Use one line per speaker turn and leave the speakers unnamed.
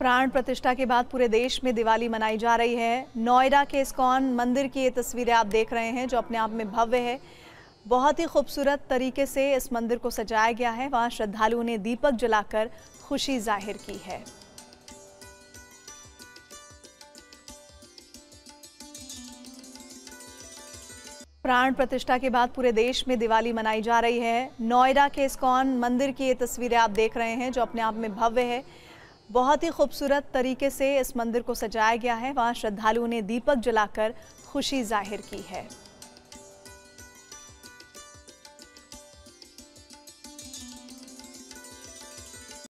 प्राण प्रतिष्ठा के बाद पूरे देश में दिवाली मनाई जा रही है। नोएडा के इस्कॉन मंदिर की ये तस्वीरें आप देख रहे हैं जो अपने आप में भव्य है। बहुत ही खूबसूरत तरीके से इस मंदिर को सजाया गया है। वहां श्रद्धालुओं ने दीपक जलाकर खुशी जाहिर की है। प्राण प्रतिष्ठा के बाद पूरे देश में दिवाली मनाई जा रही है। नोएडा के इस्कॉन मंदिर की ये तस्वीरें आप देख रहे हैं जो अपने आप में भव्य है। बहुत ही खूबसूरत तरीके से इस मंदिर को सजाया गया है। वहां श्रद्धालुओं ने दीपक जलाकर खुशी जाहिर की है।